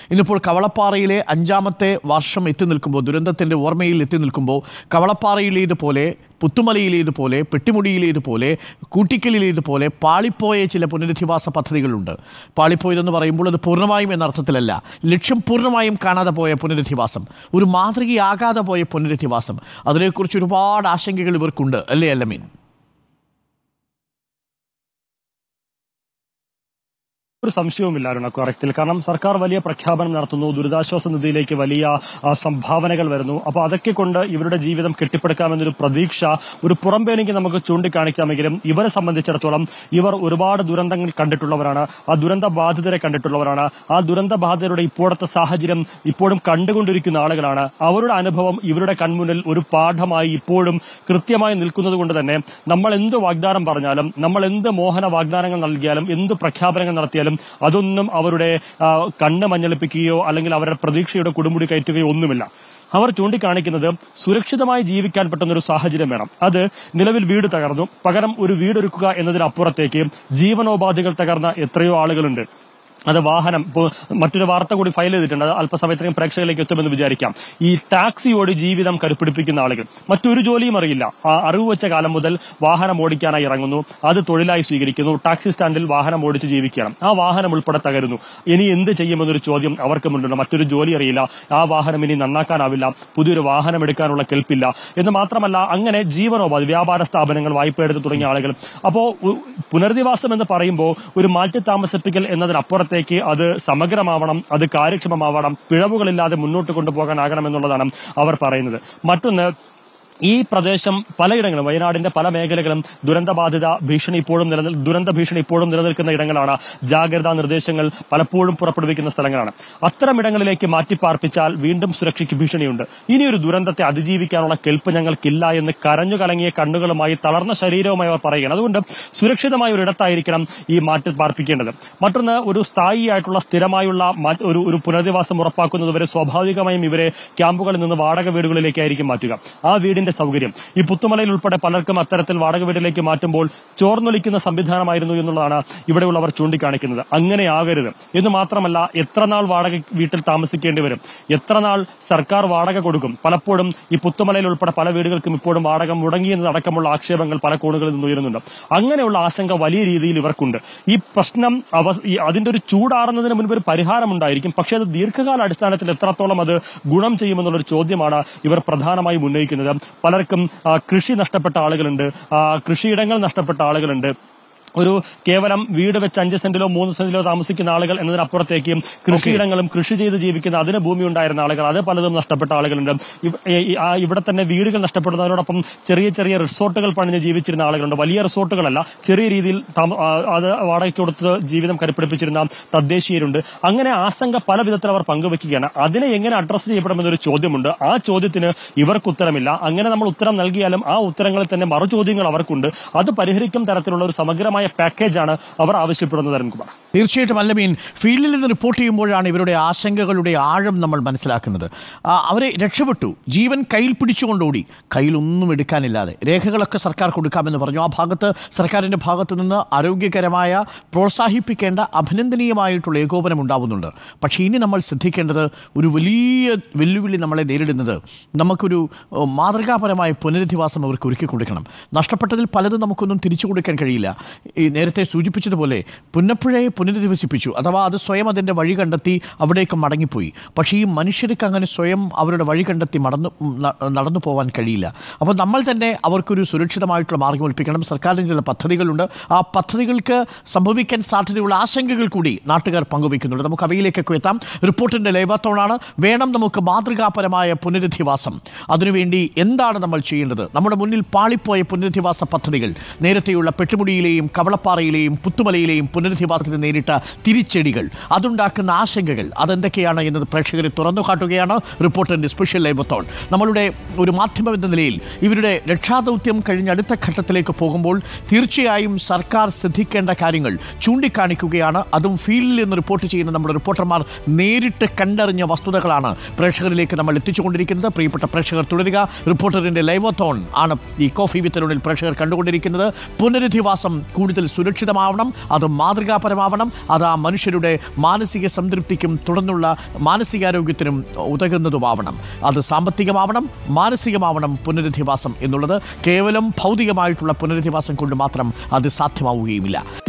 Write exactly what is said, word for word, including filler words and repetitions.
ഇന്നിപ്പോൾ കവളപ്പാറയിലെ അഞ്ചാമത്തെ വർഷം എത്തി നിൽക്കുമ്പോൾ, ദുരന്തത്തിൻ്റെ ഓർമ്മയിൽ എത്തി നിൽക്കുമ്പോൾ, കവളപ്പാറയിലേതുപോലെ, പുത്തുമലയിലേതുപോലെ, പെട്ടിമുടിയിലേതുപോലെ, കൂട്ടിക്കലിലേതുപോലെ പാളിപ്പോയ ചില പുനരധിവാസ പദ്ധതികളുണ്ട്. പാളിപ്പോയതെന്ന് പറയുമ്പോൾ അത് പൂർണ്ണമായും എന്ന അർത്ഥത്തിലല്ല, ലക്ഷ്യം പൂർണ്ണമായും കാണാതെ പോയ പുനരധിവാസം, ഒരു മാതൃകയാകാതെ പോയ പുനരധിവാസം, അതിനെക്കുറിച്ച് ഒരുപാട് ആശങ്കകൾ ഇവർക്കുണ്ട്, അല്ലേ അല്ലമീൻ? ഒരു സംശയവുമില്ല അരുണ കറക്റ്റിൽ. കാരണം സർക്കാർ വലിയ പ്രഖ്യാപനം നടത്തുന്നു, ദുരിതാശ്വാസ നിധിയിലേക്ക് വലിയ സംഭാവനകൾ വരുന്നു. അപ്പോൾ അതൊക്കെ കൊണ്ട് ഇവരുടെ ജീവിതം കെട്ടിപ്പടുക്കാമെന്നൊരു പ്രതീക്ഷ ഒരു പുറംപേനെങ്കിൽ നമുക്ക് ചൂണ്ടിക്കാണിക്കാമെങ്കിലും ഇവരെ സംബന്ധിച്ചിടത്തോളം ഇവർ ഒരുപാട് ദുരന്തങ്ങൾ കണ്ടിട്ടുള്ളവരാണ്, ആ ദുരന്ത ബാധിതരെ കണ്ടിട്ടുള്ളവരാണ്, ആ ദുരന്ത ബാധിതരുടെ ഇപ്പോഴത്തെ സാഹചര്യം ഇപ്പോഴും കണ്ടുകൊണ്ടിരിക്കുന്ന ആളുകളാണ്. അവരുടെ അനുഭവം ഇവരുടെ കൺമുന്നിൽ ഒരു പാഠമായി ഇപ്പോഴും കൃത്യമായി നിൽക്കുന്നത് കൊണ്ട് തന്നെ നമ്മൾ എന്ത് വാഗ്ദാനം പറഞ്ഞാലും, നമ്മൾ എന്ത് മോഹന വാഗ്ദാനങ്ങൾ നൽകിയാലും, എന്ത് പ്രഖ്യാപനങ്ങൾ നടത്തിയാലും അതൊന്നും അവരുടെ കണ്ണ് മഞ്ഞളിപ്പിക്കുകയോ അല്ലെങ്കിൽ അവരുടെ പ്രതീക്ഷയുടെ കൊടുമുടി കയറ്റുകയോ ഒന്നുമില്ല. അവർ ചൂണ്ടിക്കാണിക്കുന്നത് സുരക്ഷിതമായി ജീവിക്കാൻ പറ്റുന്ന ഒരു സാഹചര്യം വേണം. അത് നിലവിൽ വീട് തകർന്നു, പകരം ഒരു വീടൊരുക്കുക എന്നതിനപ്പുറത്തേക്ക് ജീവനോപാധികൾ തകർന്ന എത്രയോ ആളുകളുണ്ട്. അത് വാഹനം, മറ്റൊരു വാർത്ത കൂടി ഫയൽ ചെയ്തിട്ടുണ്ട്, അത് അല്പസമയത്തിനും പ്രേക്ഷകരിലേക്ക് എത്തുമെന്ന് വിചാരിക്കാം. ഈ ടാക്സിയോട് ജീവിതം കരുപ്പിടിപ്പിക്കുന്ന ആളുകൾ മറ്റൊരു ജോലിയും അറിയില്ല, അറിവ് വെച്ച കാലം മുതൽ വാഹനം ഓടിക്കാനായി ഇറങ്ങുന്നു, അത് തൊഴിലായി സ്വീകരിക്കുന്നു, ടാക്സി സ്റ്റാൻഡിൽ വാഹനം ഓടിച്ച് ജീവിക്കണം, ആ വാഹനം ഉൾപ്പെടെ തകരുന്നു. ഇനി എന്ത് ചെയ്യുമെന്നൊരു ചോദ്യം അവർക്ക് മുണ്ടുണ്ട്. മറ്റൊരു ജോലി അറിയില്ല, ആ വാഹനം ഇനി നന്നാക്കാനാവില്ല, പുതിയൊരു വാഹനം എടുക്കാനുള്ള കെൽപ്പില്ല എന്ന് മാത്രമല്ല, അങ്ങനെ ജീവനോപാധി, വ്യാപാര സ്ഥാപനങ്ങൾ വായ്പ എടുത്ത് തുടങ്ങിയ ആളുകൾ. അപ്പോ പുനരധിവാസം എന്ന് പറയുമ്പോൾ ഒരു മാറ്റി താമസിപ്പിക്കൽ എന്നതിനപ്പുറത്ത് അത് സമഗ്രമാവണം, അത് കാര്യക്ഷമമാവണം, പിഴവുകളില്ലാതെ മുന്നോട്ട് കൊണ്ടുപോകാനാകണമെന്നുള്ളതാണ് അവർ പറയുന്നത്. മറ്റൊന്ന്, ഈ പ്രദേശം പലയിടങ്ങളും, വയനാടിന്റെ പല മേഖലകളും ദുരന്തബാധിത ഭീഷണി ഇപ്പോഴും നിലനിൽ ദുരന്ത ഭീഷണി ഇപ്പോഴും നിലനിൽക്കുന്ന ഇടങ്ങളാണ്. ജാഗ്രതാ നിർദ്ദേശങ്ങൾ പലപ്പോഴും പുറപ്പെടുവിക്കുന്ന സ്ഥലങ്ങളാണ്. അത്തരം ഇടങ്ങളിലേക്ക് മാറ്റിപ്പാർപ്പിച്ചാൽ വീണ്ടും സുരക്ഷയ്ക്ക് ഭീഷണിയുണ്ട്. ഇനിയൊരു ദുരന്തത്തെ അതിജീവിക്കാനുള്ള കെൽപ്പ് ഞങ്ങൾക്കില്ല എന്ന് കരഞ്ഞു കലങ്ങിയ കണ്ണുകളുമായി, തളർന്ന ശരീരവുമായി അവർ പറയുകയാണ്. അതുകൊണ്ട് സുരക്ഷിതമായ ഒരു ഇടത്തായിരിക്കണം ഈ മാറ്റി പാർപ്പിക്കേണ്ടത്. മറ്റൊന്ന്, ഒരു സ്ഥായിയായിട്ടുള്ള സ്ഥിരമായുള്ള ഒരു ഒരു പുനരധിവാസം ഉറപ്പാക്കുന്നതുവരെ സ്വാഭാവികമായും ഇവരെ ക്യാമ്പുകളിൽ നിന്ന് വാടക വീടുകളിലേക്കായിരിക്കും മാറ്റുക. ആ വീടിന്റെ സൗകര്യം ഈ പുത്തുമലയിൽ ഉൾപ്പെടെ പലർക്കും അത്തരത്തിൽ വാടക വീട്ടിലേക്ക് മാറ്റുമ്പോൾ ചോർന്നൊലിക്കുന്ന സംവിധാനമായിരുന്നു എന്നുള്ളതാണ് ഇവിടെയുള്ളവർ ചൂണ്ടിക്കാണിക്കുന്നത്. അങ്ങനെയാകരുത് എന്ന് മാത്രമല്ല, എത്ര നാൾ വാടക വീട്ടിൽ താമസിക്കേണ്ടി വരും, എത്ര നാൾ സർക്കാർ വാടക കൊടുക്കും? പലപ്പോഴും ഈ പുത്തുമലയിൽ ഉൾപ്പെടെ പല വീടുകൾക്കും ഇപ്പോഴും വാടക മുടങ്ങിയെന്നതടക്കമുള്ള ആക്ഷേപങ്ങൾ പല കോണുകളിൽ നിന്ന് ഉയരുന്നുണ്ട്. അങ്ങനെയുള്ള ആശങ്ക വലിയ രീതിയിൽ ഇവർക്കുണ്ട്. ഈ പ്രശ്നം അതിന്റെ ഒരു ചൂടാറുന്നതിന് മുൻപ് ഒരു പരിഹാരം ഉണ്ടായിരിക്കും, പക്ഷേ അത് ദീർഘകാല അടിസ്ഥാനത്തിൽ എത്രത്തോളം അത് ഗുണം ചെയ്യുമെന്നുള്ളൊരു ചോദ്യമാണ് ഇവർ പ്രധാനമായും ഉന്നയിക്കുന്നത്. പലർക്കും കൃഷി നഷ്ടപ്പെട്ട ആളുകളുണ്ട്, കൃഷിയിടങ്ങൾ നഷ്ടപ്പെട്ട ആളുകളുണ്ട്. ഒരു കേവലം വീട് വെച്ച് അഞ്ച് സെന്റിലോ മൂന്ന് സെന്റിലോ താമസിക്കുന്ന ആളുകൾ എന്നതിനപ്പുറത്തേക്ക് കൃഷിയിടങ്ങളും കൃഷി ചെയ്ത് ജീവിക്കുന്ന അതിന് ഭൂമി ഉണ്ടായിരുന്ന ആളുകൾ, അത് പലതും നഷ്ടപ്പെട്ട ആളുകളുണ്ട്. ഇവിടെ തന്നെ വീടുകൾ നഷ്ടപ്പെടുന്നതിനോടൊപ്പം ചെറിയ ചെറിയ റിസോർട്ടുകൾ പണിഞ്ഞ് ജീവിച്ചിരുന്ന ആളുകളുണ്ട്. വലിയ റിസോർട്ടുകളല്ല, ചെറിയ രീതിയിൽ അത് വാടകയ്ക്ക് കൊടുത്ത് ജീവിതം കരുപ്പിടിപ്പിച്ചിരുന്ന തദ്ദേശീയരുണ്ട്. അങ്ങനെ ആശങ്ക പല വിധത്തിൽ അവർ പങ്കുവെക്കുകയാണ്. അതിനെ എങ്ങനെ അഡ്രസ് ചെയ്യപ്പെടുമെന്നൊരു ചോദ്യമുണ്ട്. ആ ചോദ്യത്തിന് ഇവർക്ക് ഉത്തരമില്ല. അങ്ങനെ നമ്മൾ ഉത്തരം നൽകിയാലും ആ ഉത്തരങ്ങളിൽ തന്നെ മറുചോദ്യങ്ങൾ അവർക്കുണ്ട്. അത് പരിഹരിക്കും തരത്തിലുള്ള ഒരു സമഗ്രമായ പാക്കേജാണ് അവർ ആവശ്യപ്പെടുന്നത്. അരുൺകുമാർ, തീർച്ചയായിട്ടും അല്ലമീൻ, ഫീൽഡിൽ നിന്ന് റിപ്പോർട്ട് ചെയ്യുമ്പോഴാണ് ഇവരുടെ ആശങ്കകളുടെ ആഴം നമ്മൾ മനസ്സിലാക്കുന്നത്. അവരെ രക്ഷപ്പെട്ടു, ജീവൻ കയ്യിൽ പിടിച്ചുകൊണ്ടോടി, കയ്യിലൊന്നും എടുക്കാനില്ലാതെ, രേഖകളൊക്കെ സർക്കാർ കൊടുക്കാമെന്ന് പറഞ്ഞു. ആ ഭാഗത്ത് സർക്കാരിൻ്റെ ഭാഗത്തു നിന്ന് ആരോഗ്യകരമായ, പ്രോത്സാഹിപ്പിക്കേണ്ട, അഭിനന്ദനീയമായിട്ടുള്ള ഏകോപനം ഉണ്ടാവുന്നുണ്ട്. പക്ഷേ ഇനി നമ്മൾ ശ്രദ്ധിക്കേണ്ടത്, ഒരു വലിയ വെല്ലുവിളി നമ്മളെ നേരിടുന്നത്, നമുക്കൊരു മാതൃകാപരമായ പുനരധിവാസം അവർക്ക് ഒരുക്കി കൊടുക്കണം. നഷ്ടപ്പെട്ടതിൽ പലതും നമുക്കൊന്നും തിരിച്ചു കൊടുക്കാൻ കഴിയില്ല. ഈ നേരത്തെ സൂചിപ്പിച്ചതുപോലെ പുന്നപ്പുഴയെ പുനരധിവസിപ്പിച്ചു, അഥവാ അത് സ്വയം അതിൻ്റെ വഴി കണ്ടെത്തി അവിടേക്ക് മടങ്ങിപ്പോയി. പക്ഷേ ഈ മനുഷ്യർക്ക് അങ്ങനെ സ്വയം അവരുടെ വഴി കണ്ടെത്തി മടന്നു നടന്നു പോകാൻ കഴിയില്ല. അപ്പോൾ നമ്മൾ തന്നെ അവർക്കൊരു സുരക്ഷിതമായിട്ടുള്ള മാർഗ്ഗം ഒൽപ്പിക്കണം. സർക്കാരിന് ചില പദ്ധതികളുണ്ട്. ആ പദ്ധതികൾക്ക് സംഭവിക്കാൻ സാധ്യതയുള്ള ആശങ്കകൾ കൂടി നാട്ടുകാർ പങ്കുവയ്ക്കുന്നുണ്ട്. നമുക്ക് അവയിലേക്കൊക്കെ എത്താം. റിപ്പോർട്ടിൻ്റെ ലൈവാത്തോണാണ്. വേണം നമുക്ക് മാതൃകാപരമായ പുനരധിവാസം. അതിനുവേണ്ടി എന്താണ് നമ്മൾ ചെയ്യേണ്ടത്? നമ്മുടെ മുന്നിൽ പാളിപ്പോയ പുനരധിവാസ പദ്ധതികൾ, നേരത്തെയുള്ള പെട്ടുമുടിയിലെയും കവളപ്പാറയിലെയും പുത്തുമലയിലെയും പുനരധിവാസത്തിന് നേരിട്ട തിരിച്ചടികൾ, അതുണ്ടാക്കുന്ന ആശങ്കകൾ, അതെന്തൊക്കെയാണ് എന്നത് പ്രേക്ഷകരെ തുറന്നു കാട്ടുകയാണ് റിപ്പോർട്ടറിൻ്റെ സ്പെഷ്യൽ ലൈവത്തോൺ. നമ്മളുടെ ഒരു മാധ്യമം എന്ന നിലയിൽ ഇവരുടെ രക്ഷാദൗത്യം കഴിഞ്ഞ അടുത്ത ഘട്ടത്തിലേക്ക് പോകുമ്പോൾ തീർച്ചയായും സർക്കാർ ശ്രദ്ധിക്കേണ്ട കാര്യങ്ങൾ ചൂണ്ടിക്കാണിക്കുകയാണ്. അതും ഫീൽഡിൽ നിന്ന് റിപ്പോർട്ട് ചെയ്യുന്ന നമ്മുടെ റിപ്പോർട്ടർമാർ നേരിട്ട് കണ്ടറിഞ്ഞ വസ്തുതകളാണ് പ്രേക്ഷകരിലേക്ക് നമ്മൾ എത്തിച്ചുകൊണ്ടിരിക്കുന്നത്. പ്രിയപ്പെട്ട പ്രേക്ഷകർ തുടരുക. റിപ്പോർട്ടറിൻ്റെ ലൈവത്തോൺ ആണ് ഈ കോഫി വിത്ത് അരുണിൽ പ്രേക്ഷകർ കണ്ടുകൊണ്ടിരിക്കുന്നത്. പുനരധിവാസം കൂടുതൽ കൂടുതൽ സുരക്ഷിതമാവണം, അത് മാതൃകാപരമാവണം, അത് ആ മനുഷ്യരുടെ മാനസിക സംതൃപ്തിക്കും തുടർന്നുള്ള മാനസികാരോഗ്യത്തിനും ഉതകുന്നതുമാവണം. അത് സാമ്പത്തികമാവണം, മാനസികമാവണം പുനരധിവാസം എന്നുള്ളത്. കേവലം ഭൗതികമായിട്ടുള്ള പുനരധിവാസം കൊണ്ട് മാത്രം അത് സാധ്യമാവുകയുമില്ല.